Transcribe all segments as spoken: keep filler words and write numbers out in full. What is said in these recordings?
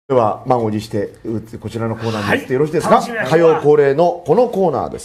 では満を持してこちらのコーナーに移ってよろしいですか。 はい、 火曜恒例のこのコーナーです。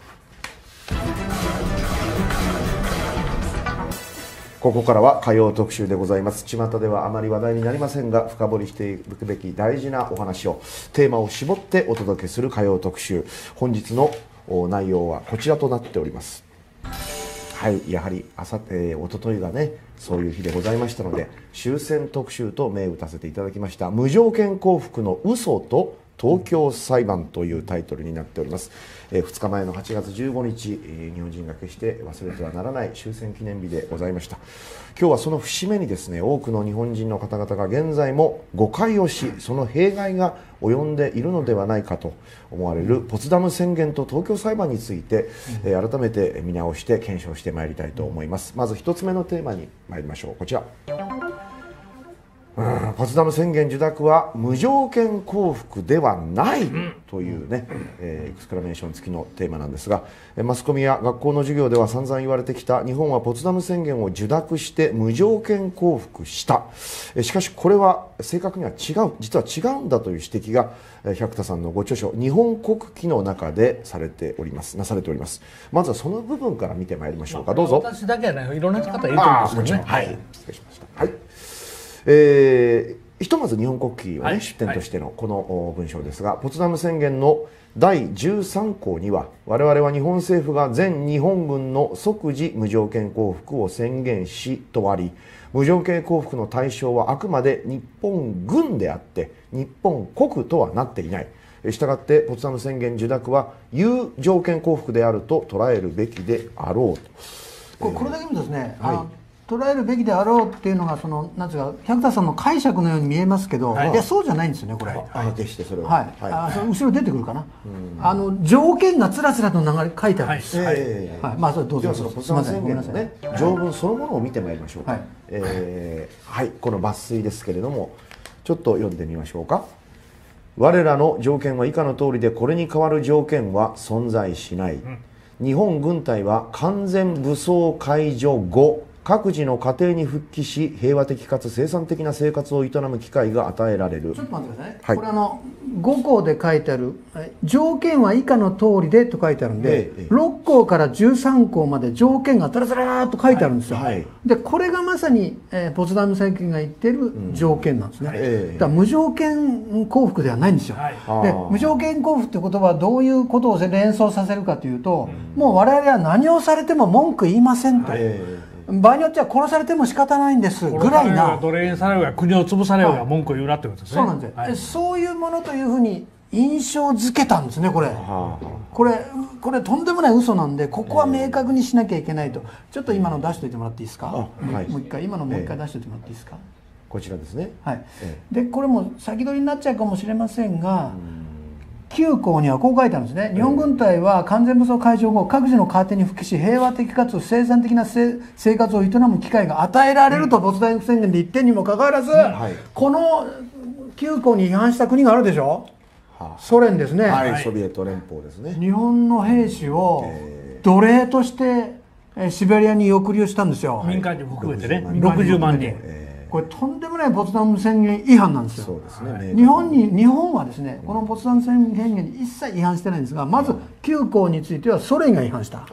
ここからは火曜特集でございます。巷ではあまり話題になりませんが、深掘りしていくべき大事なお話をテーマを絞ってお届けする火曜特集。本日の内容はこちらとなっております。はい、やはりあさって、おとといがね、そういう日でございましたので、終戦特集と銘打たせていただきました。無条件降伏の嘘と東京裁判というタイトルになっております。えー、ふつかまえのはちがつじゅうごにち、えー、日本人が決して忘れてはならない終戦記念日でございました。今日はその節目にですね、多くの日本人の方々が現在も誤解をし、その弊害が及んでいるのではないかと思われるポツダム宣言と東京裁判について、えー、改めて見直して検証してまいりたいと思います。まず一つ目のテーマに参りましょう。こちら。うん、ポツダム宣言受諾は無条件降伏ではないというね、えー、エクスクラメーション付きのテーマなんですが、マスコミや学校の授業では散々言われてきた日本はポツダム宣言を受諾して無条件降伏した。しかしこれは正確には違う、実は違うんだという指摘が百田さんのご著書日本国旗の中でされておりますなされております。まずはその部分から見てまいりましょうか。どうぞ。 私だけはね、いろんな方いると思うんですけどね。 はい、失礼しました。はい、えー、ひとまず日本国旗を、ね、はい、出典としてのこの文章ですが、ポツダム宣言のだいじゅうさんこうには、我々は日本政府が全日本軍の即時無条件降伏を宣言しとあり、無条件降伏の対象はあくまで日本軍であって日本国とはなっていない。したがってポツダム宣言受諾は有条件降伏であると捉えるべきであろうと。 これ、これだけ見るとですね、 はい、 あの捉えるべきであろうっていうのがそのなんつうか百田さんの解釈のように見えますけど、はい、いやそうじゃないんですよねこれ。 あ、決してそれは。 はい。はい、あ、それ後ろ出てくるかな。あの条件がつらつらと流れ書いてあるんです。はい。はい。まあそれどうぞ。 ではそのポツダム宣言のね条文そのものを見てまいりましょうか。はい。えー、はい、この抜粋ですけれども、ちょっと読んでみましょうか。我らの条件は以下の通りで、これに代わる条件は存在しない。うん、日本軍隊は完全武装解除後、各自の家庭に復帰し、平和的かつ生産的な生活を営む機会が与えられる。 ちょっと待ってくださいね。 はい、 これあのごこうで書いてある条件は以下の通りでと書いてあるんで、ええ、ろっこうからじゅうさんこうまで条件がザラザラーっと書いてあるんですよ。はいはい、でこれがまさに、えー、ポツダム宣言が言ってる条件なんですね。うん、ええ、だから無条件降伏ではないんですよ。はい、で無条件降伏って言葉はどういうことを連想させるかというと、うん、もう我々は何をされても文句言いませんと。はい、場合によっては殺されても仕方ないんですぐらいな、 奴隷にされようが国を潰されようが文句を言うなってことですね。 そうなんですよ。はい、そういうものというふうに印象づけたんですねこれ。これこれとんでもない嘘なんで、ここは明確にしなきゃいけないと。ちょっと今の出しておいてもらっていいですか。もう一回今のもう一回出しておいてもらっていいですか。 こちらですね。 はい。でこれも先取りになっちゃうかもしれませんが、きゅうこうにはこう書いてあるんですね。日本軍隊は完全武装解除後、各自の家庭に復帰し、平和的かつ生産的な生活を営む機会が与えられるとポツダム宣言で言ってんにもかかわらず、うん、はい、このきゅうこうに違反した国があるでしょ。はあ、ソ連ですね。 はい、ソビエト連邦ですね。 日本の兵士を奴隷としてシベリアに送りをしたんですよ。 民間人も含めてね、ろくじゅうまんにん。 これとんでもないポツダム宣言違反なんですよ。そうですね。日本に日本はですね、このポツダム宣言に一切違反してないんですが、まずきゅうこうについてはソ連が違反した。はい、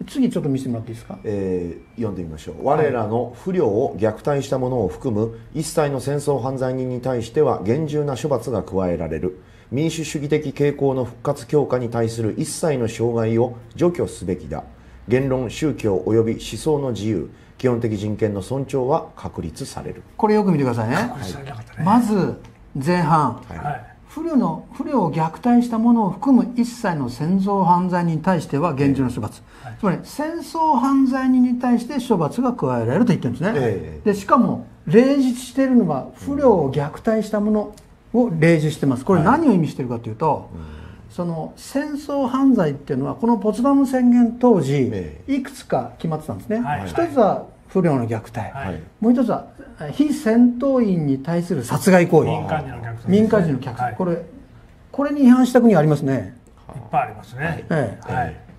次ちょっと見せてもらっていいですか。 えー、読んでみましょう。我らの不慮を虐待した者を含む一切の戦争犯罪人に対しては厳重な処罰が加えられる。民主主義的傾向の復活強化に対する一切の障害を除去すべきだ。言論、宗教及び思想の自由、基本的人権の尊重は確立される。 これよく見てくださいね。はい、まず前半、はい、不慮の不慮を虐待した者を含む一切の戦争犯罪人に対しては厳重な処罰、はい、つまり戦争犯罪人に対して処罰が加えられると言ってるんですね。えー、でしかも例示しているのは不慮を虐待した者を例示してます。これ何を意味しているかというと、はい、その戦争犯罪っていうのはこのポツダム宣言当時いくつか決まってたんですね。はい、一つは不慮の虐待、はい、もう一つは非戦闘員に対する殺害行為、民間人の虐殺、民間人の虐殺、はい、これこれに違反した国ありますね。 いっぱいありますね。 ええ、はい、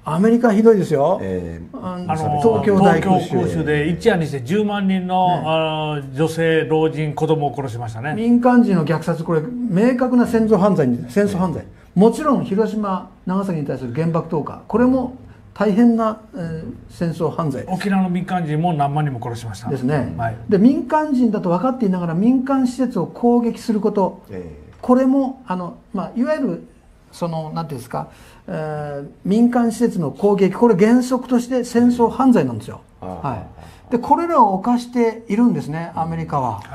アメリカひどいですよ、 えーあの東京大空襲東京空襲で一夜にしてじゅうまんにんの、ね、あ女性老人子供を殺しましたね。 民間人の虐殺、これ明確な戦争犯罪に戦争犯罪、もちろん広島長崎に対する原爆投下、これも大変な、えー、戦争犯罪です。 沖縄の民間人も何万人も殺しましたですね、 はい、 で民間人だと分かっていながら民間施設を攻撃すること、えー、これもあの、まあ、いわゆるそのなんていうんですか、えー、民間施設の攻撃、これ原則として戦争犯罪なんですよ、はい、でこれらを犯しているんですね、アメリカは、はい、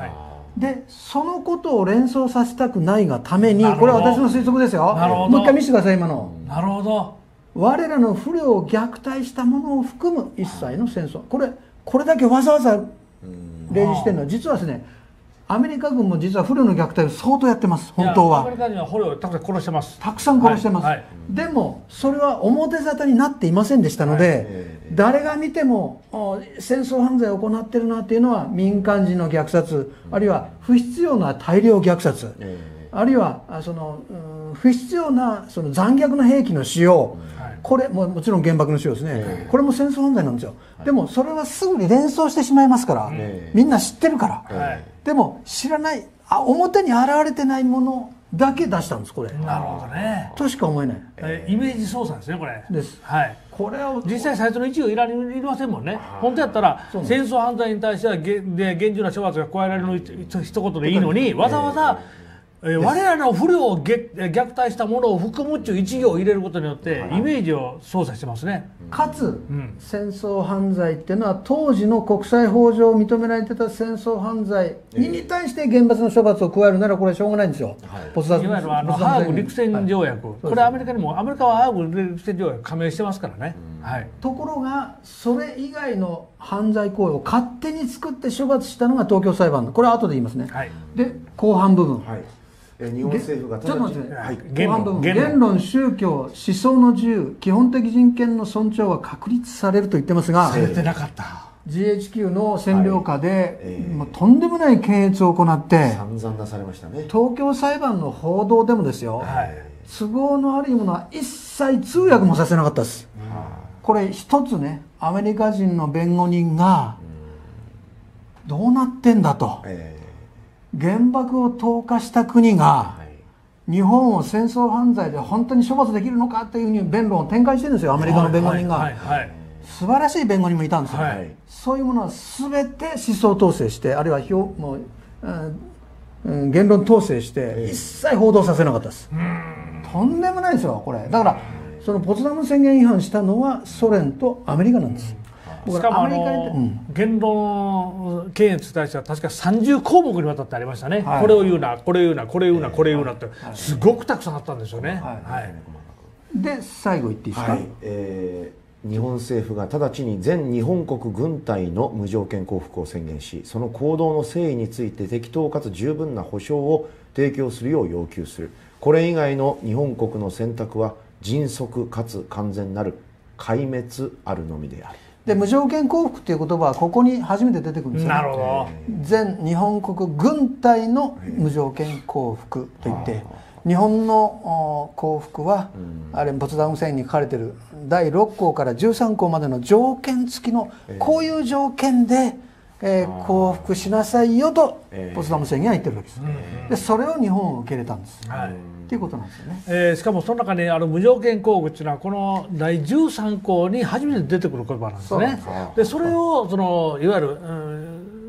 でそのことを連想させたくないがために、これは私の推測ですよ、もう一回見せてください、今の。 なるほど。 我らの不良を虐待したものを含む一切の戦争、これこれだけわざわざ例示してるのは、実はですね、アメリカ軍も実は不良の虐待を相当やってます、本当は。 アメリカ人は捕虜をたくさん殺してます。 たくさん殺してます、はいはい、でもそれは表沙汰になっていませんでしたので、はい、誰が見ても戦争犯罪を行っているなっていうのは、民間人の虐殺、あるいは不必要な大量虐殺、あるいはその、うん、不必要なその残虐な兵器の使用、はい、これももちろん原爆の使用ですね、これも戦争犯罪なんですよ、はい、でもそれはすぐに連想してしまいますから、みんな知ってるから、はい、でも知らない、あ表に現れてないものだけ出したんです、これ。 なるほどね。 としか思えない、 えー、イメージ操作ですね、これ。 です。 はい。 これを実際最初の一行いられいませんもんね。本当やったら戦争犯罪に対してはげで厳重な処罰が加えられるの一言でいいのに、わざわざ、えー、我らの不良を虐待したものを含むっていう一行を入れることによってイメージを操作してますね。 かつ、うん、戦争犯罪っていうのは当時の国際法上認められてた戦争犯罪に対して厳罰の処罰を加えるならこれはしょうがないんですよ、はい、いわゆるあのハーグ陸戦条約、はい、これアメリカにもアメリカはハーグ陸戦条約加盟してますからね、はい、 ところがそれ以外の犯罪行為を勝手に作って処罰したのが東京裁判、これは後で言いますね、はい、で後半部分、はい、 日本政府がちょっと待って、はい、後半部分、言論、宗教、思想の自由、基本的人権の尊重は確立されると言ってますが、 されてなかった。 ジーエイチキュー の占領下で、はいえー、もうとんでもない検閲を行って散々出されましたね。 東京裁判の報道でもですよ、はい、都合の悪いものは一切通訳もさせなかったです、うん、これ一つね、アメリカ人の弁護人がどうなってんだと、えー原爆を投下した国が日本を戦争犯罪で本当に処罰できるのかというふうに弁論を展開してるんですよ、アメリカの弁護人が。素晴らしい弁護人もいたんですよ、はい、そういうものは全て思想統制して、あるいは表もう、うん、言論統制して一切報道させなかったです。とんでもないですよこれ。だからそのポツダム宣言違反したのはソ連とアメリカなんです。 しかもあの、うん、言論検閲に対しては確かさんじゅうこうもくにわたってありましたね、はい、これを言うなこれを言うなこれを言うな、えー、これを言うなって、はい、すごくたくさんあったんですよね、はいはい、 で最後言っていいですか、はいえー、日本政府が直ちに全日本国軍隊の無条件降伏を宣言し、その行動の誠意について適当かつ十分な保証を提供するよう要求する。これ以外の日本国の選択は迅速かつ完全なる壊滅あるのみである。 で無条件降伏という言葉はここに初めて出てくるんですよ、ね、 なるほど。 全日本国軍隊の無条件降伏といって、日本の降伏は、あれポツダム宣言に書かれているだいろっこうからじゅうさんこうまでの条件付きのこういう条件で、えー、降伏しなさいよとポツダム宣言は言ってるわけです。でそれを日本は受け入れたんです。はいっていうことなんですよね。 えー、しかもその中にあの無条件降伏っていうのはこのだいじゅうさんこうに初めて出てくる言葉なんですね。でそれをそのいわゆる、うん、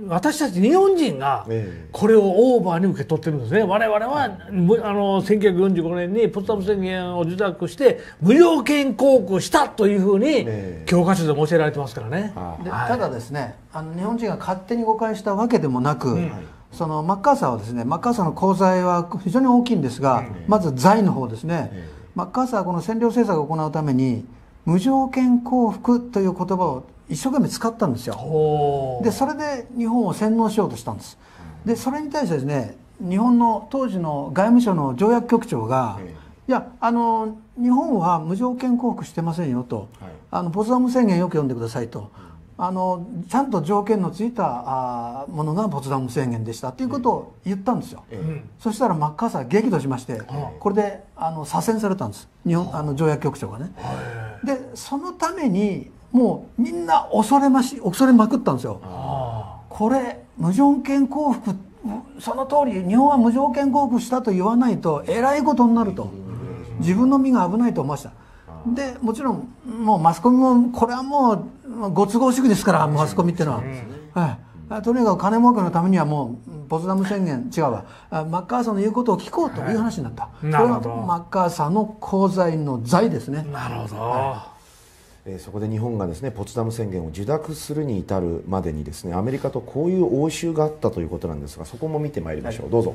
私たち日本人がこれをオーバーに受け取ってるんですね。我々はあのせんきゅうひゃくよんじゅうごねんにポツダム宣言を受諾して無条件降伏したというふうに教科書でも教えられてますからね。 でただですね、あの日本人が勝手に誤解したわけでもなく、うんそのマッカーサーはですね、マッカーサーの功罪は非常に大きいんですが、まず財の方ですね、マッカーサーはこの占領政策を行うために無条件降伏という言葉を一生懸命使ったんですよ。でそれで日本を洗脳しようとしたんです。でそれに対してですね、日本の当時の外務省の条約局長が、いやあの日本は無条件降伏してませんよと、あのポツダム宣言よく読んでくださいと。あのちゃんと条件のついたあものがポツダム宣言でしたということを言ったんですよ、うん、そしたらマッカーサーは激怒しまして、うん、これであの左遷されたんです、日本あの条約局長がね、 でそのためにもうみんな恐れまし恐れまくったんですよ。これ無条件降伏、その通り日本は無条件降伏したと言わないとえらいことになると、自分の身が危ないと思いました。でもちろんもうマスコミもこれはもうご都合主義ですから、マスコミっていうのは、はい、とにかく金儲けのためにはもうポツダム宣言違うわ、マッカーサーの言うことを聞こうという話になった、はい、これはマッカーサーの功罪の罪ですね。 なるほど、 はい、えー、そこで日本がですねポツダム宣言を受諾するに至るまでにですねアメリカとこういう応酬があったということなんですが、そこも見てまいりましょう、はい、どうぞ。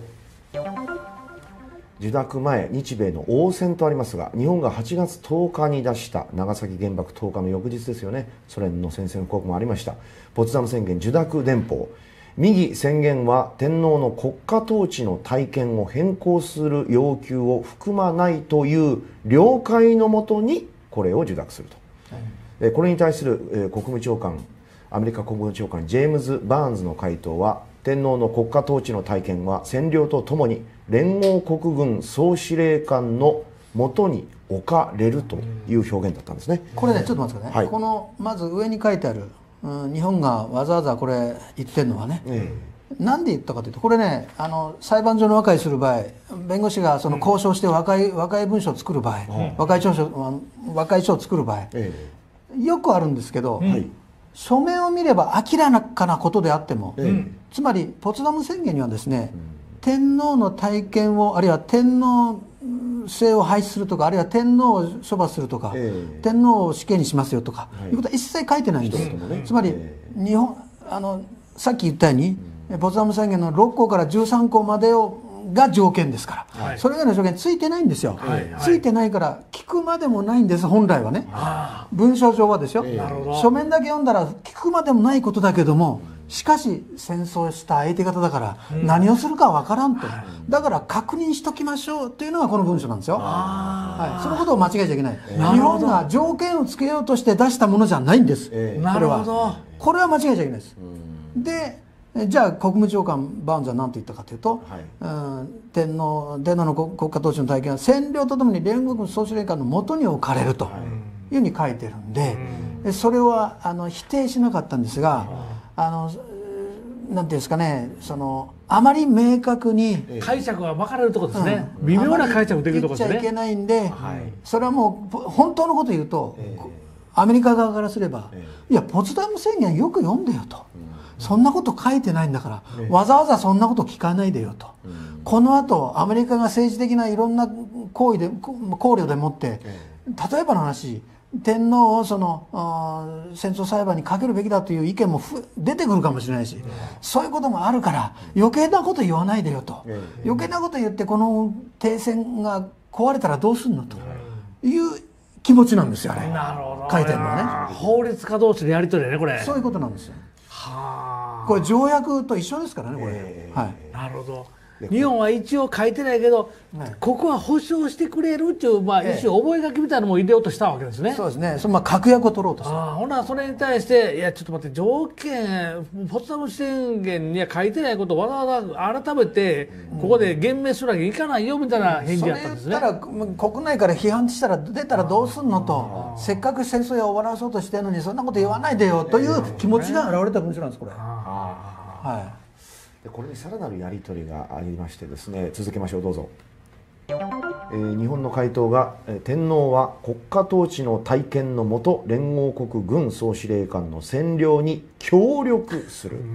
受諾前日米の応戦とありますが、日本がはちがつとおかに出した長崎原爆投下の翌日ですよね、ソ連の宣戦布告もありましたポツダム宣言受諾電報。右宣言は天皇の国家統治の体験を変更する要求を含まないという了解のもとにこれを受諾すると、はい、これに対する国務長官アメリカ国務長官ジェームズ・バーンズの回答は、天皇の国家統治の体験は占領とともに連合国軍総司令官のもとに置かれるという表現だったんですね。 これねちょっと待ってくださいね、はい、このまず上に書いてある、うん、日本がわざわざこれ言ってるのはね、ええ、なんで言ったかというと、これねあの裁判所の和解する場合、弁護士がその交渉して和解、和解文書を作る場合、うん、和解調書和解書を作る場合、ええ、よくあるんですけど、はい、書面を見れば明らかなことであっても、うん、つまりポツダム宣言にはですね、うん、天皇の体験をあるいは天皇制を廃止するとか、あるいは天皇を処罰するとか、えー、天皇を死刑にしますよとか、はい、いうことは一切書いてないんです、ね、つまり、えー、日本あのさっき言ったように、うん、ポツダム宣言のろっこうからじゅうさんこまでをが条件ですから、はい、それ以外の条件ついてないんですよ、はいはい、ついてないから聞くまでもないんです、本来はね、文章上はですよ、えー、書面だけ読んだら聞くまでもないことだけども、しかし戦争した相手方だから何をするかわからんと、うん、だから確認しときましょうというのがこの文書なんですよ、はい、そのことを間違えちゃいけない、えー、日本が条件をつけようとして出したものじゃないんです、えー、これはこれは間違えちゃいけないです、うん、でじゃあ国務長官バーンズは何と言ったかというと、はい、うん、天皇天皇の国家統治の体験は占領とともに連合軍総司令官のもとに置かれるというふうに書いてるんで、うん、それはあの否定しなかったんですが、あのなんていうんですかね、そのあまり明確に解釈が分かれるところですね、うん、微妙な解釈できるところですね。 言っちゃいけないんで、はい、それはもう本当のこと言うと、えー、アメリカ側からすれば、えー、いやポツダム宣言よく読んでよと、うん、そんなこと書いてないんだから、えー、わざわざそんなこと聞かないでよと、うん、このあとアメリカが政治的ないろんな行為で考慮でもって、えー、例えばの話、天皇をその戦争裁判にかけるべきだという意見も出てくるかもしれないし、うん、そういうこともあるから余計なこと言わないでよと、うん、余計なこと言ってこの停戦が壊れたらどうするのという気持ちなんですよ、あれ。なるほど、書いてるのはね。 法律家同士のやり取りだね、これ。 そういうことなんですよ。はあ、これ条約と一緒ですからね、これ、えー、はい、 なるほど。日本は一応書いてないけど、はい、ここは保証してくれるっていう、まあ、一種覚書みたいなのも入れようとしたわけですね。 そうですね。そのまあ確約を取ろうとした。 あ、ほなそれに対していやちょっと待って、条件ポツダム宣言には書いてないことをわざわざ改めてここで言明するわけにいかないよみたいな返事だったんですね。 それ言ったら国内から批判したら出たらどうすんのと、せっかく戦争を終わらそうとしてるのにそんなこと言わないでよという気持ちが表れた文章なんです、これ。はい。 でこれにさらなるやり取りがありましてですね、続けましょう、どうぞ。えー、日本の回答が、えー、天皇は国家統治の体験のもと連合国軍総司令官の占領に協力する。うん、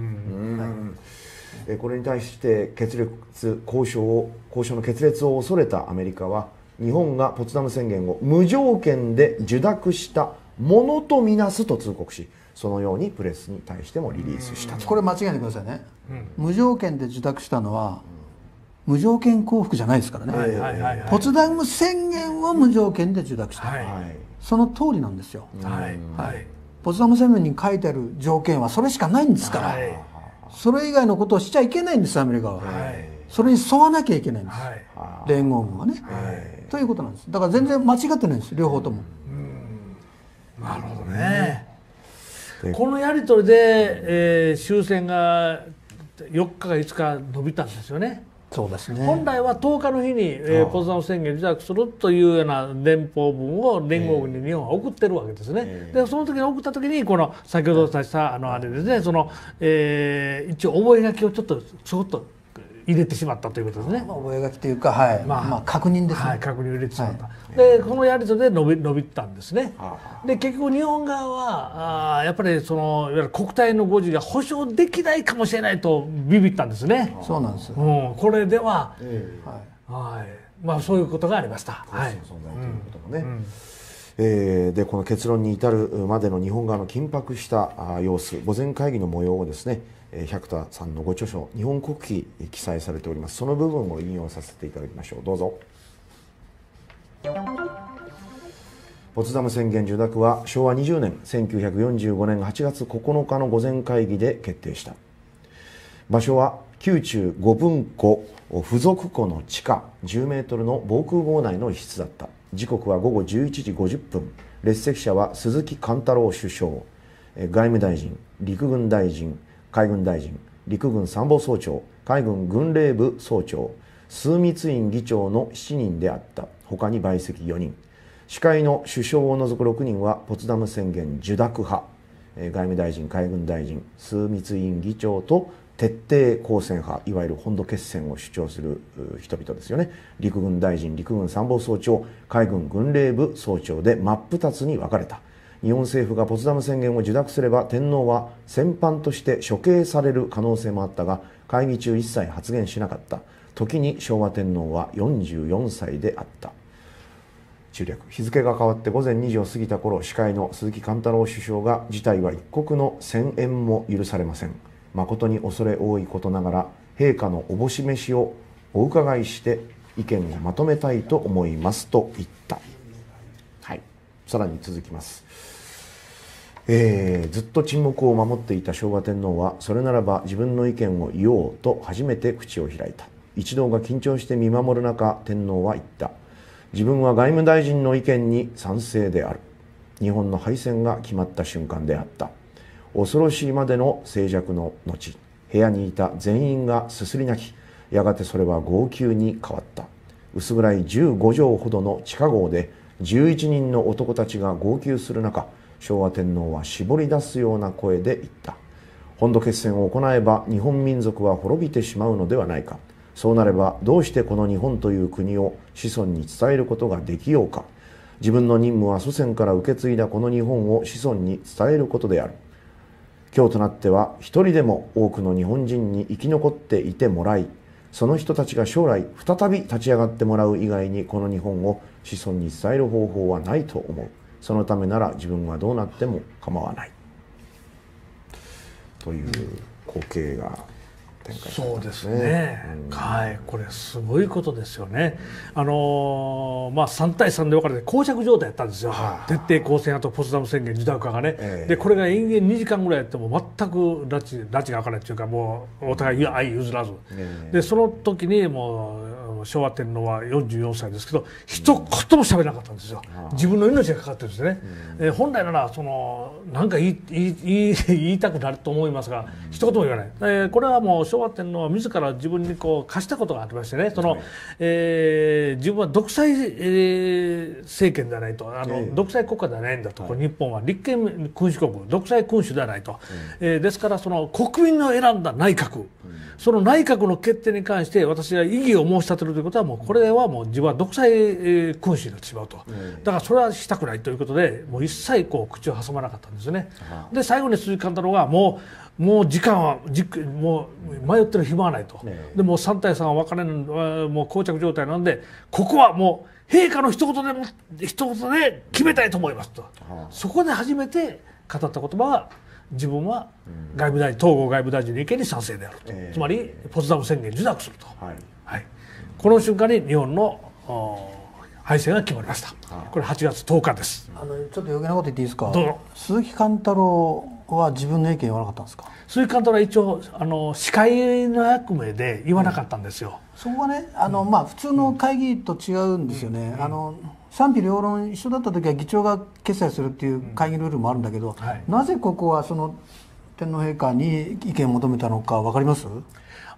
えー、これに対して決裂交渉を交渉の決裂を恐れたアメリカは、日本がポツダム宣言を無条件で受諾したものとみなすと通告し、そのようにプレスに対してもリリースしたと。 これ間違えないでくださいね、うん、無条件で受諾したのは、うん、無条件降伏じゃないですからね。ポツダム宣言を無条件で受諾した、はい、その通りなんですよ、はいはい、ポツダム宣言に書いてある条件はそれしかないんですから、はい、それ以外のことをしちゃいけないんです、アメリカは、はい、それに沿わなきゃいけないんです、はい、連合軍はね、はい、ということなんです。だから全然間違ってないんです、両方とも、うん、 なるほどね。このやり取りで、えー、終戦がよっかかいつか伸びたんですよね。 そうですね、 本来はとおかの日に、えー、ポツダム宣言を受諾するというような電報文を連合軍に日本は送ってるわけですね。えー、でその時に送った時にこの先ほどお伝えしたあのあれですね、その、えー、一応覚書をちょっとちょっと入れてしまったということですね。 まあ、覚書というか、はい、まあ、まあ確認ですね。 はい、確認を入れてしまった。はい、でこのやり取りで伸び伸びたんですね。で結局日本側はあやっぱりそのいわゆる国体の護持が保証できないかもしれないとビビったんですね。 そうなんです。 うん、これでは、 えー、はい、はい、まあそういうことがありました。 はい。存在ということもね。うんうん、えー、でこの結論に至るまでの日本側の緊迫した様子、御前会議の模様をですね。百田さんのご著書「日本国旗」記載されております。その部分を引用させていただきましょう。どうぞ。ポツダム宣言受諾はしょうわにじゅうねんせんきゅうひゃくよんじゅうごねんはちがつここのかの御前会議で決定した。場所は宮中五分湖付属湖の地下じゅうメートルの防空壕内の一室だった。時刻はごごじゅういちじごじゅっぷん。列席者は鈴木貫太郎首相、外務大臣、陸軍大臣、海軍大臣、陸軍参謀総長、海軍軍令部総長、枢密院議長のしちにんであった。他に陪席よにん。司会の首相を除くろくにんはポツダム宣言受諾派、外務大臣、海軍大臣、枢密院議長と徹底抗戦派、いわゆる本土決戦を主張する人々ですよね。陸軍大臣、陸軍参謀総長、海軍軍令部総長で真っ二つに分かれた。日本政府がポツダム宣言を受諾すれば天皇は戦犯として処刑される可能性もあったが、会議中一切発言しなかった。時に昭和天皇はよんじゅうよんさいであった。中略。日付が変わって午前にじを過ぎた頃、司会の鈴木貫太郎首相が事態は一刻の千円も許されません。誠に恐れ多いことながら陛下のおぼし召しをお伺いして意見をまとめたいと思いますと言った。はい、さらに続きます。えー、ずっと沈黙を守っていた昭和天皇はそれならば自分の意見を言おうと初めて口を開いた。一同が緊張して見守る中、天皇は言った。自分は外務大臣の意見に賛成である。日本の敗戦が決まった瞬間であった。恐ろしいまでの静寂の後、部屋にいた全員がすすり泣き、やがてそれは号泣に変わった。薄暗いじゅうごじょうほどの地下壕でじゅういちにんの男たちが号泣する中、昭和天皇は絞り出すような声で言った。本土決戦を行えば日本民族は滅びてしまうのではないか。そうなればどうしてこの日本という国を子孫に伝えることができようか。自分の任務は祖先から受け継いだこの日本を子孫に伝えることである。今日となっては一人でも多くの日本人に生き残っていてもらい、その人たちが将来再び立ち上がってもらう以外にこの日本を子孫に伝える方法はないと思う。そのためなら自分はどうなっても構わない。という光景が展開されてそうですね、うん、はい、これすごいことですよね。あのー、まあさんたいさんで分かれて膠着状態やったんですよ、はあ、徹底抗戦派とポツダム宣言受諾派がね、えー、でこれが延々にじかんぐらいやっても全く拉致拉致が開かないというか、もうお互い相譲らず、えー、でその時にもう昭和天皇はよんじゅうよんさいですけど一言も喋らなかったんですよ、うん、自分の命がかかってるんですね、うん、えー、本来ならその何か言い、言い、言い、言いたくなると思いますが、うん、一言も言わない、えー、これはもう昭和天皇は自ら自分にこう課したことがありましてね、その、はい、えー、自分は独裁、えー、政権ではないと、あの、えー、独裁国家ではないんだと、はい、日本は立憲君主国、独裁君主ではないと、えーえー、ですからその国民の選んだ内閣、うん、その内閣の決定に関して私が異議を申し立てるということはもうこれはもう自分は独裁君主になってしまうと、だからそれはしたくないということでもう一切こう口を挟まなかったんですね。で最後に鈴木貫太郎がもうもう時間はじもう迷ってる暇はないと、でもうさんたいさんは分かれるもう膠着状態なんでここはもう陛下の一言でも一言で決めたいと思いますと、そこで初めて語った言葉が自分は外務大臣統合外務大臣の意見に賛成であると、えー、つまりポツダム宣言受諾すると、はいはい、この瞬間に日本の敗戦が決まりました。これはちがつとおかです。 あのちょっと余計なこと言っていいですか。どうぞ。鈴木貫太郎は自分の意見言わなかったんですか。 鈴木貫太郎は一応あの司会の役目で言わなかったんですよ、 うん、そこはねあの、まあ、普通の会議と違うんですよね、うん、あの賛否両論一緒だった時は議長が決裁するっていう会議ルールもあるんだけど、うん、はい、なぜここはその天皇陛下に意見を求めたのか分かります？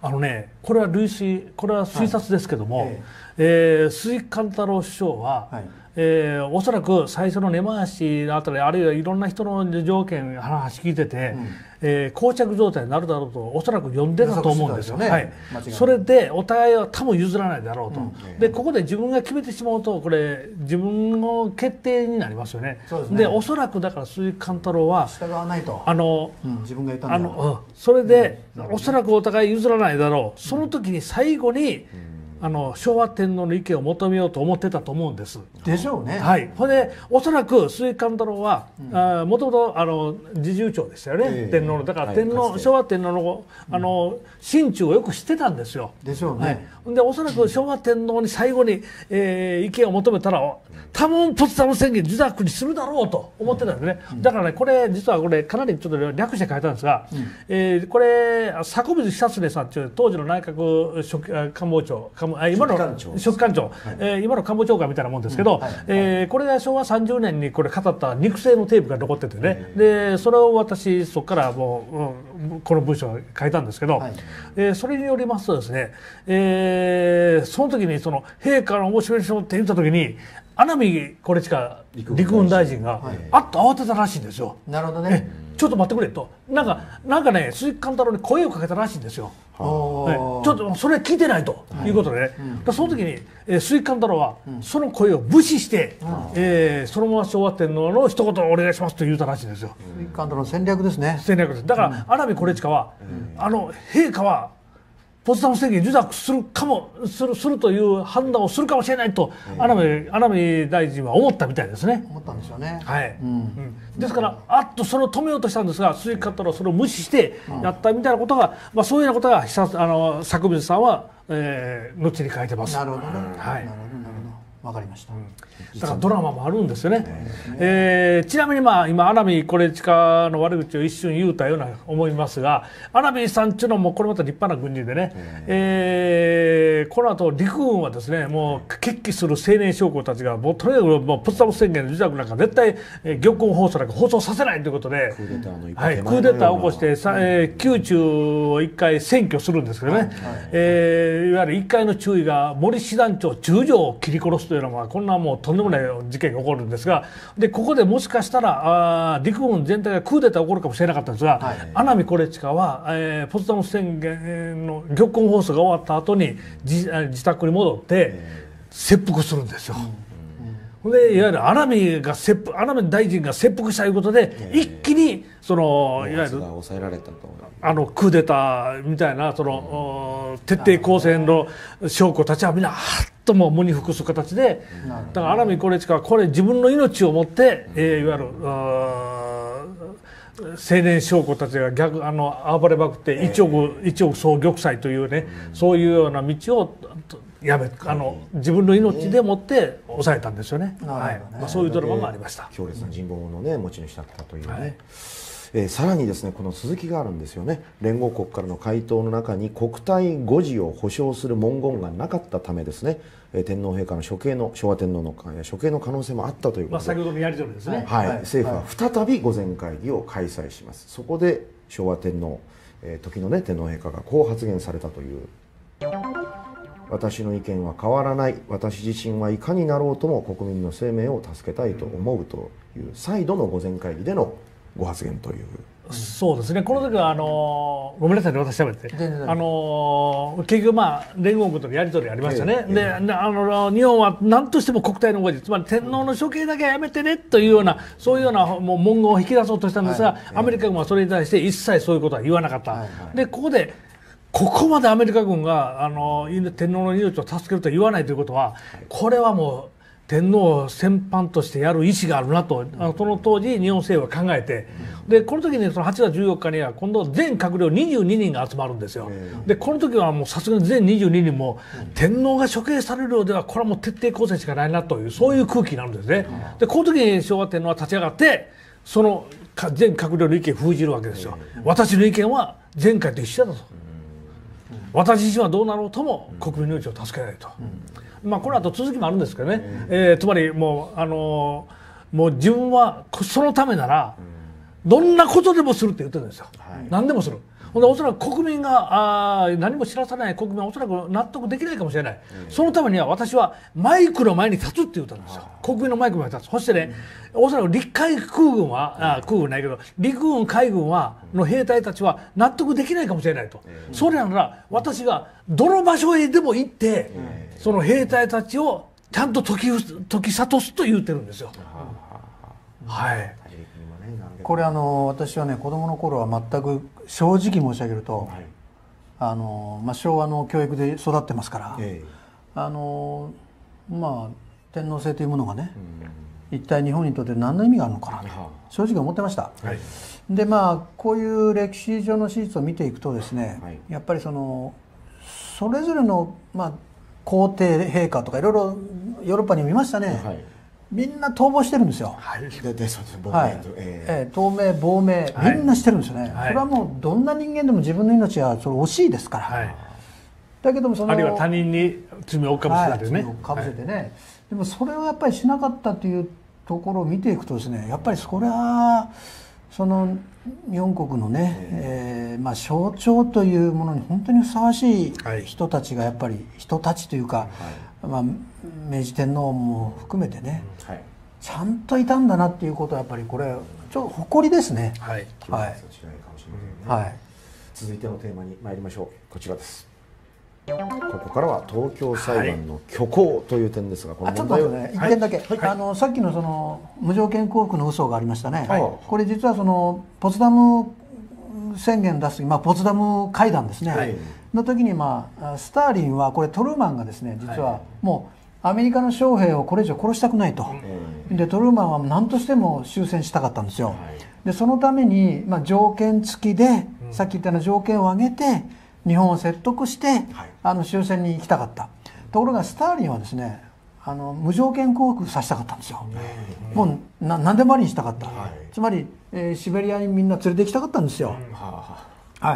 あのね、これは類推、これは推察ですけども、はい、えー、鈴木貫太郎首相は、はい、えー、おそらく最初の根回しのあたり、あるいはいろんな人の条件話聞いてて、うん、えー、膠着状態になるだろうとおそらく読んでたと思うんですよね。はい、それでお互いは多分譲らないだろうと、うん、でここで自分が決めてしまうとこれ自分の決定になりますよね。そうですね。でおそらくだから鈴木貫太郎は従わないと、 あの、 うん、自分が言ったんだ、あの、 うん、それで、うん、おそらくお互い譲らないだろう、その時に最後に、うん、あの昭和天皇の意見を求めようと思ってたと思うんです。 でしょうね。 はい。それでおそらく鈴木貫太郎はもともとあの侍従長でしたよね、えー、天皇のだから天皇、はい、昭和天皇のあの心中をよく知ってたんですよ。 でしょうね。 はい、でおそらく昭和天皇に最後に、えー、意見を求めたら多分ポツダム宣言受諾にするだろうと思ってたんですね。うん、だからねこれ実はこれかなりちょっと略して書いたんですが、うん、えー、これ迫水久常さんという当時の内閣職官房長今の書記官長、はい、えー、今の官房長官みたいなもんですけど、うん、はい、えー、これがしょうわさんじゅうねんにこれ語った肉声のテープが残っててね、でそれを私そこからもう、うん、この文章を書いたんですけど、はい、えー、それによりますとですね、えー、その時にその陛下のお示しをって言った時に穴見惟親陸軍大臣があっと慌てたらしいんですよ。 なるほどね。 ちょっと待ってくれとなんかなんかね鈴木貫太郎に声をかけたらしいんですよ。はい、ちょっとそれ聞いてないということで、ね、はい、うん、その時に、えー、鈴木貫太郎は、うん、その声を無視して、うん、えー、そのまま昭和天皇の一言お願いしますと言うたらしいんですよ。 鈴木貫太郎の戦略ですね。 戦略です。だから、うん、穴見惟親は、うん、あの陛下はポツダム宣言受諾するかもするするという判断をするかもしれないと穴見穴見大臣は思ったみたいですね。 思ったんですよね。 はい。うんうん、ですからあっとそれを止めようとしたんですが鈴木貫太郎はそれを無視してやったみたいなことが、まあそういうようなことが久あの作水さんは、えー、後に書いてます。 なるほどね。はい。 なるほどなるほど。わかりました。うん、 だからドラマもあるんですよね。えー、ちなみにまあ今穴見惟親の悪口を一瞬言うたような思いますが穴見さんっていうのもこれまた立派な軍人でね、えー、この後陸軍はですねもう決起する青年将校たちがもうとにかくもうポツダム宣言の受諾なんか絶対、えー、玉音放送なんか放送させないということでクーデターの一歩手前のような、はい、クーデターを起こしてさ、えー、宮中を一回占拠するんですけどね、はいはい、えー、いわゆる一回の注意が森師団長中将を切り殺すというのはこんなもうとんでもない事件が起こるんですがでここでもしかしたらあ陸軍全体がクーデターが起こるかもしれなかったんですが、はい、穴見惟親は、えー、ポツダム宣言の玉音放送が終わった後に自, 自宅に戻って切腹するんですよ。うんうん、でいわゆる穴見が切腹穴見大臣が切腹したということで一気にそのいわゆる抑えられたとあのクーデターみたいなその、うん、徹底抗戦の将校たちはみんなはっとも無に服す形でだから穴見惟親はこれ自分の命をもって、えー、いわゆる青年将校たちが逆あの暴れまくって一億一億総玉砕というねそういうような道をやめあの自分の命でもって抑えたんですよね。はい、まあそういうドラマもありました。 強烈な人望のね持ち主だったというね。はい、えー、さらにですねこの続きがあるんですよね。連合国からの回答の中に国体護持を保障する文言がなかったためですね、えー、天皇陛下の処刑の昭和天皇の処刑の可能性もあったということで、まあ、 先ほどのやり取りですね、 はいはい、政府は再び御前会議を開催します。そこで昭和天皇、えー、時のね天皇陛下がこう発言されたという。私の意見は変わらない。私自身はいかになろうとも国民の生命を助けたいと思うという再度の御前会議でのご発言という。 そうですね。この時はあのごめんなさいね私喋ってあの結局まあ連合軍とのやり取りありましたね。ええ、であの日本は何としても国体の護持つまり天皇の処刑だけはやめてねというようなそういうようなもう文言を引き出そうとしたんですが、はい、アメリカ軍はそれに対して一切そういうことは言わなかった。はいはい、でここでここまでアメリカ軍があの天皇の命を助けると言わないということはこれはもう天皇を戦犯としてやる意思があるなとあのその当時日本政府は考えてでこの時にそのはちがつじゅうよっかには今度全閣僚にじゅうににんが集まるんですよ。でこの時はもうさすがに全にじゅうににんも天皇が処刑されるようではこれはもう徹底抗戦しかないなというそういう空気になるんですね。でこの時に昭和天皇は立ち上がってその全閣僚の意見を封じるわけですよ。私の意見は前回と一緒だと。私自身はどうなろうとも国民の命を助けないと、うん、まあこの後続きもあるんですけどね、うんえー、つまりもうあのー、もう自分はそのためならどんなことでもするって言ってるんですよ、はい、何でもするほんでおそらく国民があ何も知らさない国民はおそらく納得できないかもしれない、うん、そのためには私はマイクの前に立つって言ったんですよ。国民のマイクの前に立つ。そしてね、うん、おそらく陸海空軍は、うん、あ空軍ないけど陸軍海軍はの兵隊たちは納得できないかもしれないと、うん、それなら私がどの場所へでも行って、うん、その兵隊たちをちゃんと解き、解き諭すと言ってるんですよ、うん、はい。 これあの私はね子供の頃は全く正直申し上げると、はい、あのまあ、昭和の教育で育ってますから、えー、あのまあ天皇制というものがね、うん、一体日本にとって何の意味があるのかなと正直思ってました、はい、でまあこういう歴史上の史実を見ていくとですね、はい、やっぱりそのそれぞれの、まあ、皇帝陛下とかいろいろヨーロッパに見ましたね、はい、みんな逃亡してるんですよ。はい、ででそうです亡命、はいえー、逃命亡命みんなしてるんですよね、はい、それはもうどんな人間でも自分の命はそれ惜しいですから、はい、だけどもそのあるいは他人に罪をかぶせたりね、 はい、罪をかぶせてね、はい、でもそれをやっぱりしなかったというところを見ていくとですねやっぱりそれはその日本国のね、えーまあ、象徴というものに本当にふさわしい人たちがやっぱり人たちというか、はいまあ、明治天皇も含めてね、はい、ちゃんといたんだなっていうことはやっぱりこれちょっと誇りですね。はい、はい、 はい、続いてのテーマに参りましょう。こちらです。ここからは東京裁判の虚構という点ですが、この問題を、 はい、ちょっとね、一点だけ、はい、あのさっきのその無条件降伏の嘘がありましたね、はい、これ実はそのポツダム宣言出す時、まあ、ポツダム会談ですね、はい、の時に、まあ、スターリンはこれトルーマンがですね実はもうアメリカの将兵をこれ以上殺したくないと、はい、でトルーマンは何としても終戦したかったんですよ、はい、でそのために、まあ、条件付きで、うん、さっき言ったような条件を挙げて日本を説得して、はい、あの終戦に行きたかった。ところがスターリンはですねあの無条件降伏させたかったんですよ、うん、もうな何でもありにしたかった、はい、つまり、えー、シベリアにみんな連れて行きたかったんですよ、うん、はい、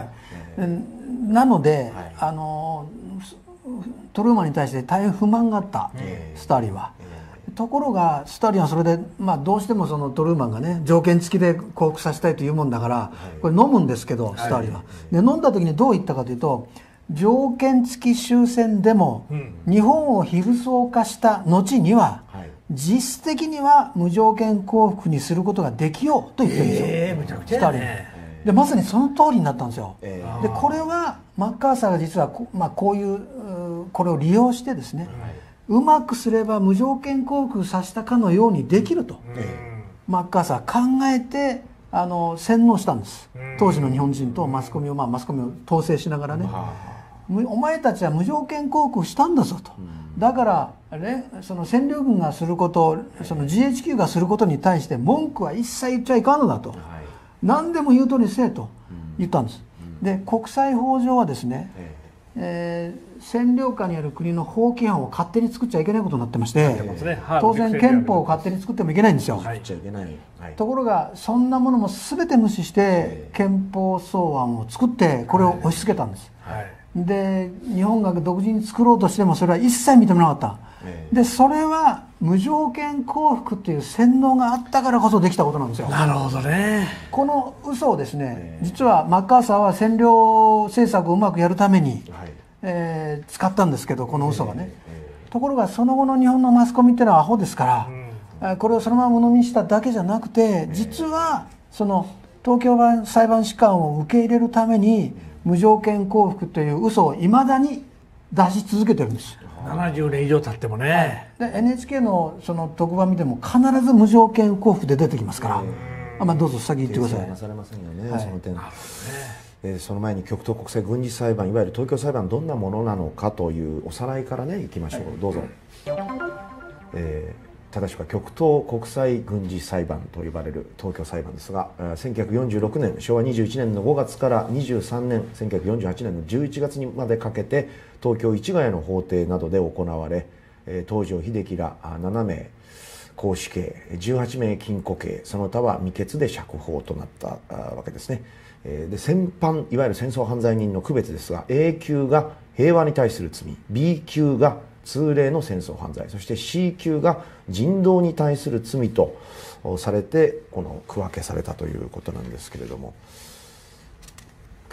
なので、はい、あのトルーマンに対して大変不満があった、スターリンは。ところがスターリンはそれで、まあ、どうしてもそのトルーマンがね条件付きで降伏させたいというもんだからこれ飲むんですけど、スターリンは。で飲んだ時にどう言ったかというと条件付き終戦でも日本を非武装化した後には実質的には無条件降伏にすることができようと言ってるんですよ、えー、むちゃくちゃやね。でまさにその通りになったんですよ、えー、でこれはマッカーサーが実はこ、まあ、こういうこれを利用してですね、はいうまくすれば無条件降伏させたかのようにできると、うん、マッカーサー考えてあの洗脳したんです、うん、当時の日本人とマスコミを、まあ、マスコミを統制しながらね、うん、お前たちは無条件降伏したんだぞと、うん、だから、ね、その占領軍がすることその ジーエイチキュー がすることに対して文句は一切言っちゃいかんのだと、はい、何でも言うとおりにせえと言ったんです、うん、で国際法上はですね、えー占領下にある国の法規範を勝手に作っちゃいけないことになってまして、当然憲法を勝手に作ってもいけないんですよ、はい、ところがそんなものも全て無視して憲法草案を作ってこれを押し付けたんです、はい、で日本が独自に作ろうとしてもそれは一切認めなかった、でそれは無条件降伏という洗脳があったからこそできたことなんですよ。 なるほどね。 この嘘をですね実はマッカーサーは占領政策をうまくやるために、はいえー、使ったんですけどこの嘘がね、えー、ところがその後の日本のマスコミってのはアホですから、うん、これをそのまま鵜呑みにしただけじゃなくて実はその東京裁判士官を受け入れるために無条件降伏という嘘をいまだに出し続けてるんです。 ななじゅうねん以上経ってもね、 はい、で エヌエイチケー の, その特番見ても必ず無条件降伏で出てきますから、あ、まあ、どうぞ先言ってください。 なされませんよね、はい、その点。えー、その前に極東国際軍事裁判いわゆる東京裁判どんなものなのかというおさらいからねいきましょう、はい、どうぞ、えー、正しくは極東国際軍事裁判と呼ばれる東京裁判ですがせんきゅうひゃくよんじゅうろくねんしょうわにじゅういちねんのごがつからにじゅうさんねんせんきゅうひゃくよんじゅうはちねんのじゅういちがつにまでかけて東京市ヶ谷の法廷などで行われ、えー、東条英機らななめい絞首刑じゅうはちめい禁錮刑その他は未決で釈放となったわけですね。で戦犯いわゆる戦争犯罪人の区別ですが エー 級が平和に対する罪 ビー 級が通例の戦争犯罪そして シー 級が人道に対する罪とされてこの区分けされたということなんですけれども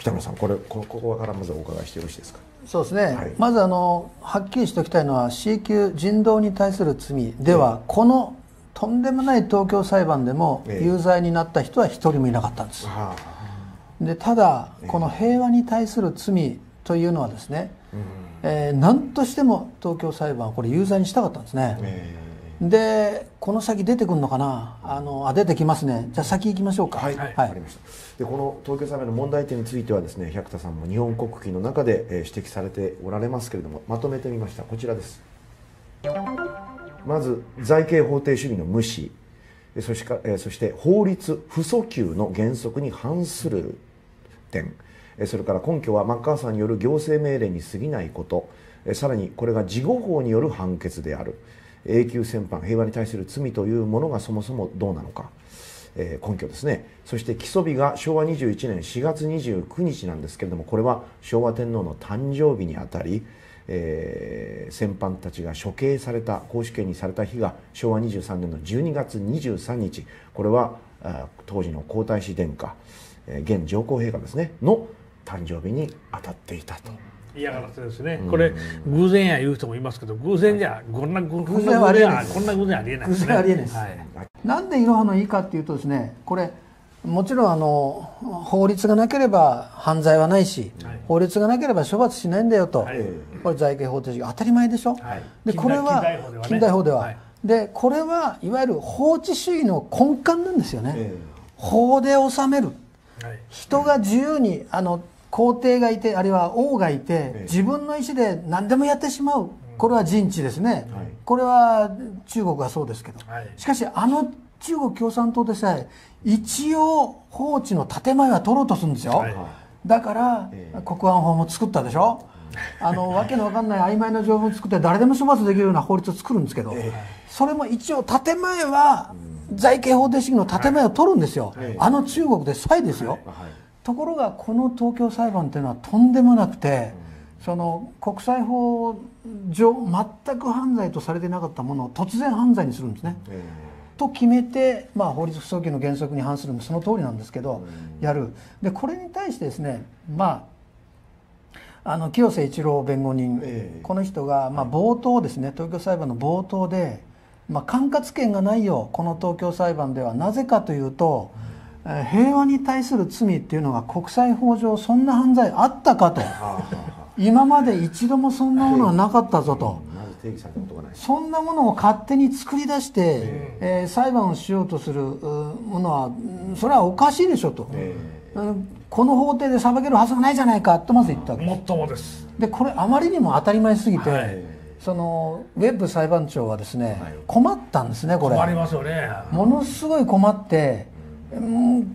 北村さん、これここからまずお伺いしてよろしいですか。 そうですね、はい、まずあのはっきりしておきたいのは シー 級人道に対する罪では、えー、このとんでもない東京裁判でも有罪になった人は一人もいなかったんです、えー、でただこの平和に対する罪というのはですね、えー、何としても東京裁判はこれ有罪にしたかったんですね、えーでこの先出てくるのかな、あのあ出てきますね。じゃあ先行きましょうか。 はい、はい、分かりました。でこの東京裁判の問題点についてはですね、百田さんも日本国旗の中で、えー、指摘されておられますけれども、まとめてみました。こちらです。まず財形法定主義の無視、そして、えー、そして法律不訴求の原則に反する点、それから根拠はマッカーサーによる行政命令に過ぎないこと、さらにこれが事後法による判決である。永久戦犯、平和に対する罪というものがそもそもどうなのか、えー、根拠ですね。そして起訴日がしょうわにじゅういちねんしがつにじゅうくにちなんですけれども、これは昭和天皇の誕生日にあたり、えー、戦犯たちが処刑された、絞首刑にされた日がしょうわにじゅうさんねんのじゅうにがつにじゅうさんにち、これは当時の皇太子殿下、えー、現上皇陛下ですねの誕生日に当たっていたと。 嫌がらせですね、これ偶然や言う人もいますけど、偶然じゃこんな偶然はありえない、こんな偶然ありえないですね。 偶然ありえないです。はい、なんでいろはのいいかっていうとですね、これもちろんあの法律がなければ犯罪はないし、はい、法律がなければ処罰しないんだよと、はい、これ財形法定主義当たり前でしょ。はい、でこれは近代法では、はい、でこれはいわゆる法治主義の根幹なんですよね。えー、法で治める、はい、人が自由にあの皇帝がいて、あるいは王がいて、自分の意思で何でもやってしまう、これは人治ですね、はい、これは中国はそうですけど、はい、しかしあの中国共産党でさえ一応法治の建前は取ろうとするんですよ、はい、だから、えー、国安法も作ったでしょ、あのわけのわかんない曖昧な条文を作って誰でも処罰できるような法律を作るんですけど、えー、それも一応建前は財形法定主義の建前を取るんですよ、はい、あの中国でさえですよ、はいはい、ところがこの東京裁判というのはとんでもなくて、その国際法上全く犯罪とされていなかったものを突然犯罪にするんですね。えー、と決めて、まあ、法律不訴求の原則に反するのもその通りなんですけど、やる。でこれに対してですね、まあ、あの清瀬一郎弁護人、えー、この人が、まあ、冒頭ですね、東京裁判の冒頭で、まあ、管轄権がないよこの東京裁判では、なぜかというと、平和に対する罪っていうのが国際法上そんな犯罪あったかと今まで一度もそんなものはなかったぞと、そんなものを勝手に作り出して、えー、裁判をしようとするものはそれはおかしいでしょと、この法廷で裁けるはずがないじゃないかとまず言ったわけです。 もっともです。 でこれあまりにも当たり前すぎて、はい、そのウェッブ裁判長はですね、はい、困ったんですね。これ困りますよね。 ものすごい困ってうん、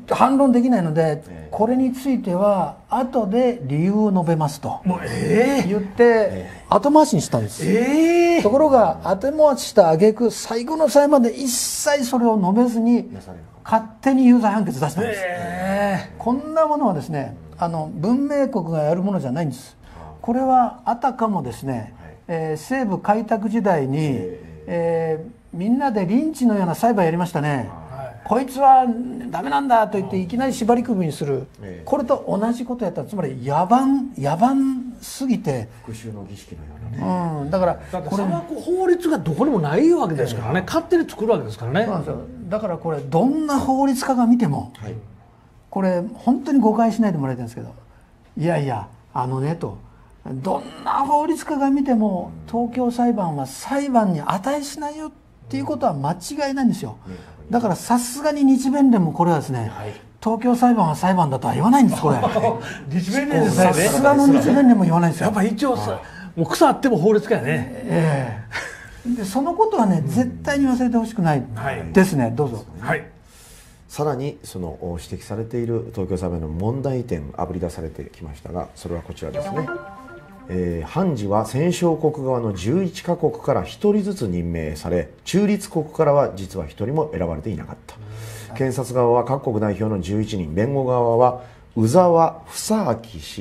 反論できないので、えー、これについては後で理由を述べますともう、えー、言って後回しにしたんです、えー、ところが後回しした挙句最後の最後まで一切それを述べずに勝手に有罪判決出したんです、えー、こんなものはですね、あの文明国がやるものじゃないんです。これはあたかもですね、えー、西部開拓時代に、えー、みんなでリンチのような裁判やりましたね。こいつはダメなんだと言っていきなり縛り首にする、ええ、これと同じことやったら、つまり野蛮野蛮すぎて復讐の儀式のようなね、うん、だからだってこれ法律がどこにもないわけですからね、ええ、勝手に作るわけですからね。 そうなんですよ。だからこれどんな法律家が見ても、はい、これ本当に誤解しないでもらいたいんですけど、いやいやあのねと、どんな法律家が見ても東京裁判は裁判に値しないよっていうことは間違いないんですよ。だからさすがに日弁連もこれはですね、はい、東京裁判は裁判だとは言わないんです。これ日弁連ですね。 さすがの日弁連も言わないんですよ。 やっぱ一応さ、もう草あっても法律家やね、 えー、でそのことはね、絶対に忘れてほしくないですね、はい、どうぞ、 はい、さらにその指摘されている東京裁判の問題点あぶり出されてきましたが、それはこちらですね。えー、判事は戦勝国側のじゅういちかこくからひとりずつ任命され、中立国からは実はひとりも選ばれていなかった。検察側は各国代表のじゅういちにん、弁護側は宇沢房明氏が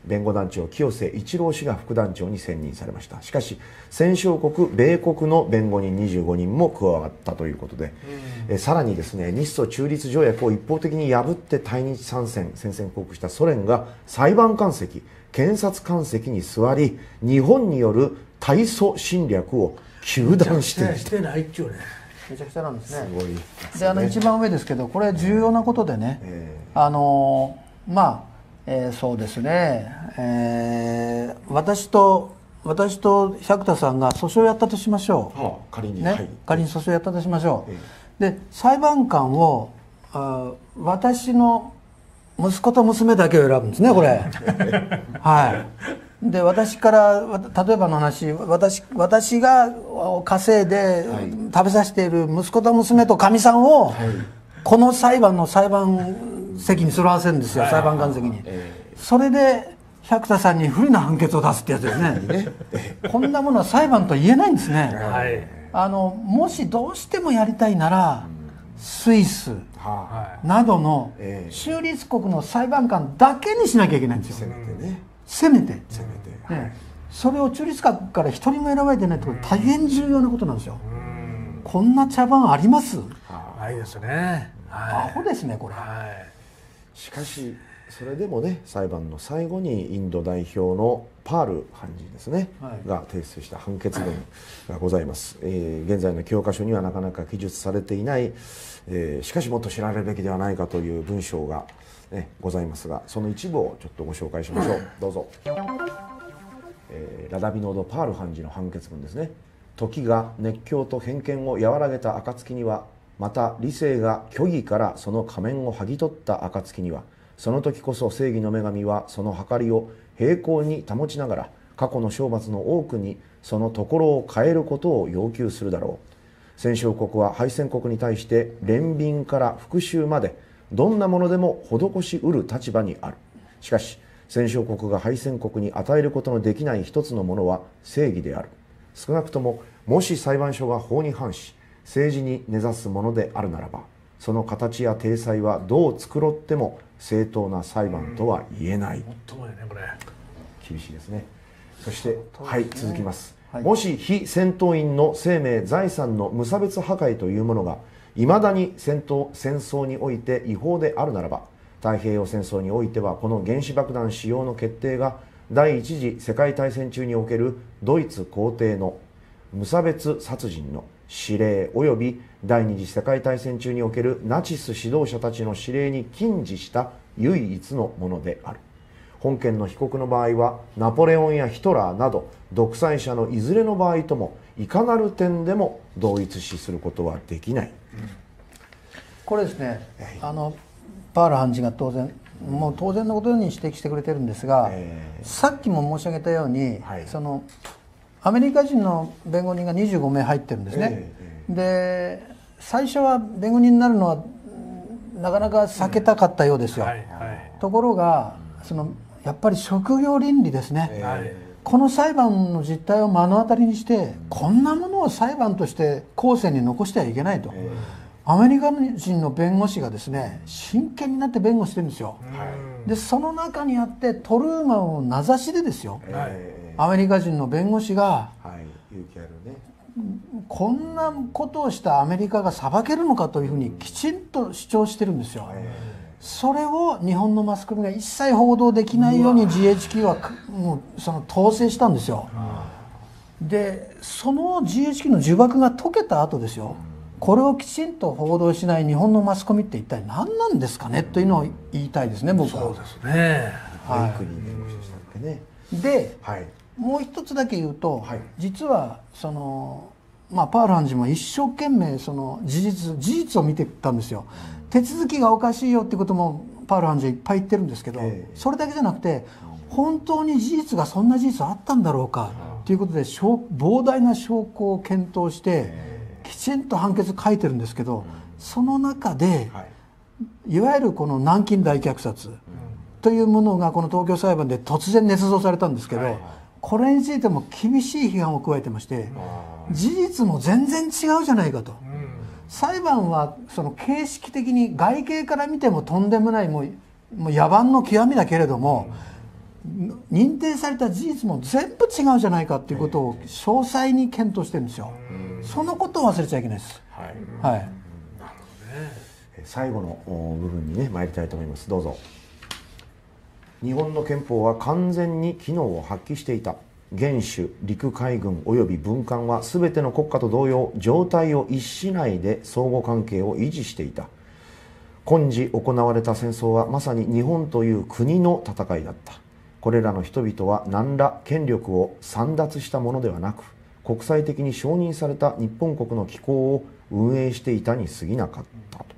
弁護団長清瀬一郎氏が副団長に選任されました。しかし戦勝国米国の弁護人にじゅうごにんも加わったということで、えさらにですね、日ソ中立条約を一方的に破って対日参戦宣戦布告したソ連が裁判官席検察官席に座り、日本による対ソ侵略を糾弾している。 してないっちゅうね。 めちゃくちゃなんですね。 すごいですね。 で、あの一番上ですけど、これ重要なことでね、えー、あのまあ、えー、そうですね、えー、私と私と百田さんが訴訟をやったとしましょう。はあ、仮にね、はい、仮に訴訟をやったとしましょう。えー、で、裁判官をあ私の息子と娘だけを選ぶんですね、これ。はい。で、私から例えばの話、私私が稼いで食べさせている息子と娘とかみさんを、はい、この裁判の裁判席に座らせるんですよ、はい、裁判官席に、えー、それで百田さんに不利な判決を出すってやつですね。こんなものは裁判と言えないんですね。はい、あのもしどうしてもやりたいなら、うん、スイスなどの中立国の裁判官だけにしなきゃいけないんですよ。せめてね、せめて、せめて、ね、それを中立国から一人も選ばれてないってことは大変重要なことなんですよ。こんな茶番あります？ ないですね。 アホですねこれ。 はい、しかしそれでもね、裁判の最後にインド代表のパール判事ですね、はい、が提出した判決文がございます。えー、現在の教科書にはなかなか記述されていない、えー、しかしもっと知られるべきではないかという文章がね、ございますが、その一部をちょっとご紹介しましょう。どうぞ。えー、ラダビノード・パール判事の判決文ですね。時が熱狂と偏見を和らげた暁には、また理性が虚偽からその仮面を剥ぎ取った暁には、その時こそ正義の女神はその計りを平行に保ちながら、過去の懲罰の多くにそのところを変えることを要求するだろう。戦勝国は敗戦国に対して憐憫から復讐までどんなものでも施しうる立場にある。しかし戦勝国が敗戦国に与えることのできない一つのものは正義である。少なくとももし裁判所が法に反し政治に根ざすものであるならば、その形や体裁はどう繕っても正当な裁判とは言えない。もっともやね、これ厳しいですね。そして、はい、続きます。はい、もし非戦闘員の生命財産の無差別破壊というものがいまだに戦闘戦争において違法であるならば、太平洋戦争においてはこの原子爆弾使用の決定が第一次世界大戦中におけるドイツ皇帝の無差別殺人の指令及び第二次世界大戦中におけるナチス指導者たちの指令に近似した唯一のものである。本件の被告の場合はナポレオンやヒトラーなど独裁者のいずれの場合ともいかなる点でも同一視することはできない。うん、 これですね、あのパール判事が当然もう当然のことに指摘してくれてるんですが、えー、さっきも申し上げたように、はい、そのアメリカ人の弁護人がにじゅうごめい入ってるんですね。えー、で最初は弁護人になるのはなかなか避けたかったようですよ。うんはいはい、ところがそのやっぱり職業倫理ですね。えーこの裁判の実態を目の当たりにして、うん、こんなものを裁判として後世に残してはいけないと、えー、アメリカ人の弁護士がですね真剣になって弁護してるんですよ。うん、でその中にあってトルーマンを名指しでですよ、えー、アメリカ人の弁護士が、はい、勇気あるね、こんなことをしたアメリカが裁けるのかというふうにきちんと主張してるんですよ。えーそれを日本のマスコミが一切報道できないように ジーエイチキュー はもうその統制したんですよ。でその ジーエイチキュー の呪縛が解けた後ですよ、これをきちんと報道しない日本のマスコミって一体何なんですかねというのを言いたいですね、僕は。そうですね、はい、で、はい、もう一つだけ言うと、はい、実はそのまあ、パール判事も一生懸命その事実事実を見てたんですよ。手続きがおかしいよってこともパール判事はいっぱい言ってるんですけど、それだけじゃなくて本当に事実がそんな事実あったんだろうかということで膨大な証拠を検討してきちんと判決書いてるんですけど、その中でいわゆるこの南京大虐殺というものがこの東京裁判で突然捏造されたんですけど、これについても厳しい批判を加えてまして、事実も全然違うじゃないかと。裁判はその形式的に外形から見てもとんでもないもう、もう野蛮の極みだけれども、 認定された事実も全部違うじゃないかということを詳細に検討してるんですよ。そのことを忘れちゃいけないです。はい、はい、 最後の部分にね参りたいと思います。どうぞ。日本の憲法は完全に機能を発揮していた。元首、陸海軍及び文官は全ての国家と同様、状態を逸しないで相互関係を維持していた。今時行われた戦争はまさに日本という国の戦いだった。これらの人々は何ら権力を簒奪したものではなく、国際的に承認された日本国の機構を運営していたに過ぎなかったと。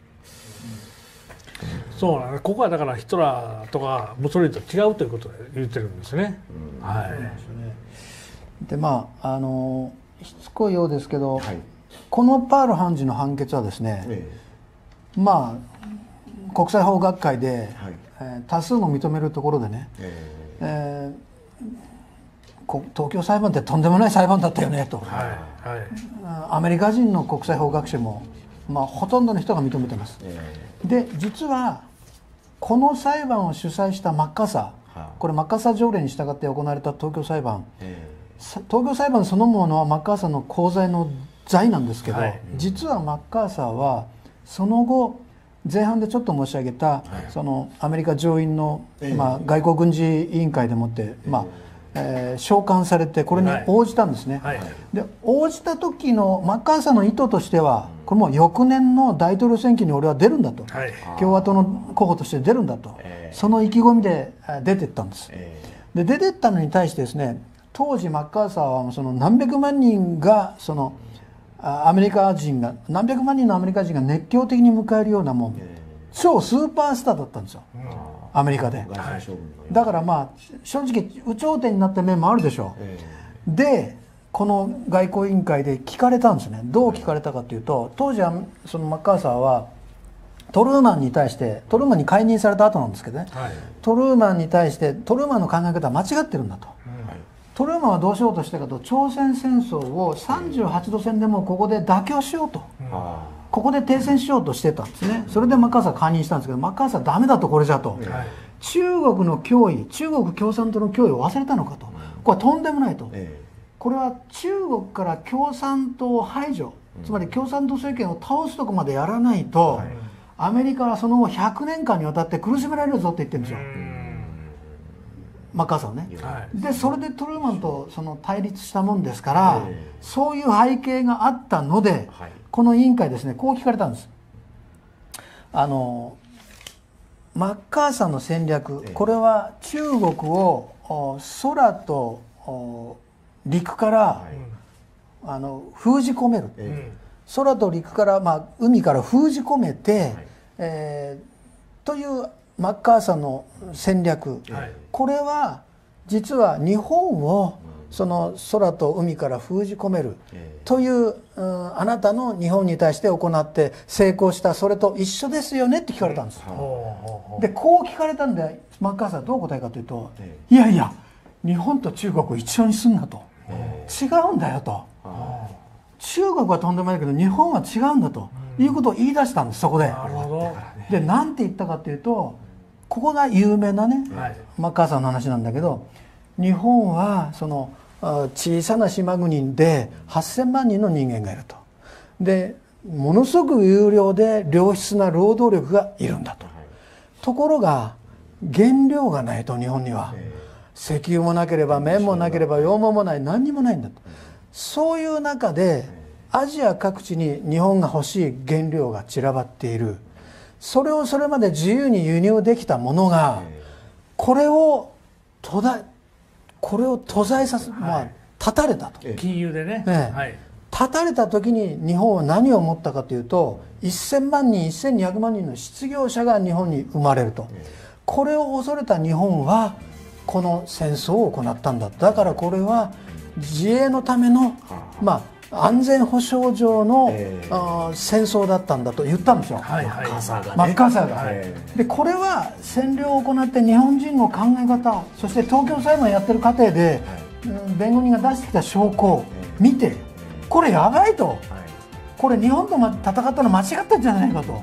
そうなんです。ここはだからヒトラーとかムソリーニと違うということで言ってるんですね。うん、はい。 でまああのしつこいようですけど、はい、このパール判事の判決はですね、ええ、まあ国際法学会で、はい、えー、多数の認めるところでね、ええー、東京裁判ってとんでもない裁判だったよねと、はいはい、アメリカ人の国際法学者も、まあ、ほとんどの人が認めてます。ええ、で実はこの裁判を主催したマッカーサー、はあ、これマッカーサー条例に従って行われた東京裁判、えー東京裁判そのものはマッカーサーの功罪の罪なんですけど、はい、実はマッカーサーはその後前半でちょっと申し上げた、はい、そのアメリカ上院の、まあ、外交軍事委員会でもって、まあえー、召喚されてこれに応じたんですね、はいはい、で応じた時のマッカーサーの意図としてはこれもう翌年の大統領選挙に俺は出るんだと、はい、共和党の候補として出るんだと、えー、その意気込みで出ていったんです、えー、で出ていったのに対してですね、当時マッカーサーはその何百万人がそのアメリカ人が何百万人のアメリカ人が熱狂的に迎えるようなもん超スーパースターだったんですよ、アメリカで。だからまあ正直有頂天になった面もあるでしょう。でこの外交委員会で聞かれたんですね。どう聞かれたかというと、当時はそのマッカーサーはトルーマンに対してトルーマンに解任された後なんですけどね、はい、トルーマンに対してトルーマンの考え方は間違ってるんだと。トルーマンはどうしようとしたかと、朝鮮戦争をさんじゅうはちど線でもここで妥協しようと、うん、ここで停戦しようとしてたんですね。それでマッカーサー解任したんですけど、マッカーサーダメだとこれじゃと、はい、中国の脅威、中国共産党の脅威を忘れたのかと、これはとんでもないと、これは中国から共産党を排除、つまり共産党政権を倒すとこまでやらないと、はい、アメリカはその後ひゃくねんかんにわたって苦しめられるぞって言ってるんですよ、マッカーサーね、はい、でそれでトルーマンとその対立したもんですから、そういう背景があったので、はい、この委員会ですね、こう聞かれたんです。あのマッカーサーの戦略、これは中国を空と陸から、はい、あの封じ込める、えー、空と陸から、まあ、海から封じ込めて、はい、えー、というマッカーサーの戦略、はい、これは実は日本をその空と海から封じ込めるという、うん、あなたの日本に対して行って成功したそれと一緒ですよねって聞かれたんです、うん、でこう聞かれたんでマッカーサーはどう答えかというと、いやいや日本と中国を一緒にすんなと、違うんだよと、中国はとんでもないけど日本は違うんだということを言い出したんです。そこでで何て言ったかというと、ここが有名なね、はい、マッカーサーの話なんだけど、日本はその小さな島国ではっせんまんにんの人間がいると、でものすごく有料で良質な労働力がいるんだと、はい、ところが原料がないと、日本には石油もなければ綿もなければ羊毛もない、何にもないんだと、そういう中でアジア各地に日本が欲しい原料が散らばっている。それをそれまで自由に輸入できたものが、これを途絶これを途絶えさせ、まあ断たれたと、 金融でね、 ね、はい、断たれた時に日本は何を思ったかというと、せんまんにんせんにひゃくまんにんの失業者が日本に生まれると、これを恐れた日本はこの戦争を行ったんだ。だからこれは自衛のための、まあ安全保障上の、えー、あ戦争だったんだと言ったんですよ、はいはい、マッカーサーが、ね、マッカーサーが、はい、でこれは占領を行って日本人の考え方、そして東京裁判やってる過程で、はい、弁護人が出してきた証拠を見て、これやばいと、はい、これ日本と戦ったの間違ったんじゃないかと、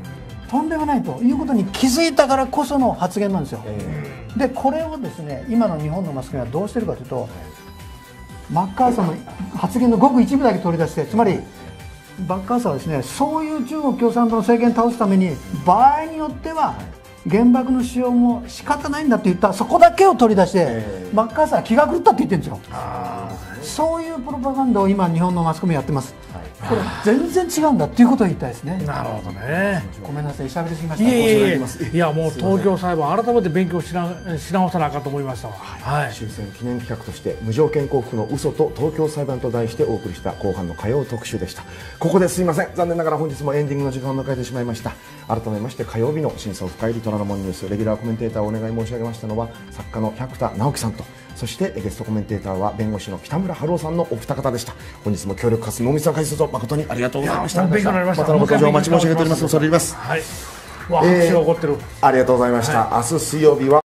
とんでもないということに気づいたからこその発言なんですよ。でこれをですね今の日本のマスコミはどうしてるかというと、マッカーサーの発言のごく一部だけ取り出して、つまりマッカーサーはですねそういう中国共産党の政権を倒すために場合によっては原爆の使用も仕方ないんだって言った、そこだけを取り出して、えー、マッカーサーは気が狂ったって言ってるんですよ。そういうプロパガンダを今日本のマスコミやってます。これ全然違うんだっていうことを言いたいですね。 なるほどね。 ごめんなさい、喋りすぎました。 いやいやいや、いやもう東京裁判改めて勉強しなし直さなあかんと思いましたわ。 はい。終戦記念企画として無条件降伏の嘘と東京裁判と題してお送りした後半の火曜特集でした。ここですいません。残念ながら本日もエンディングの時間を迎えてしまいました。改めまして火曜日の真相深入り虎ノ門ニュースレギュラーコメンテーターをお願い申し上げましたのは作家の百田直樹さんと、そしてゲストコメンテーターは弁護士の北村春夫さんのお二方でした。本日も協力活動濃密な解説を誠にありがとうございました。 勉強になりました。 またのご登場お待ち申し上げております。恐れ入ります。 はい。わあ、拍手が起こってる。 ありがとうございました。明日水曜日は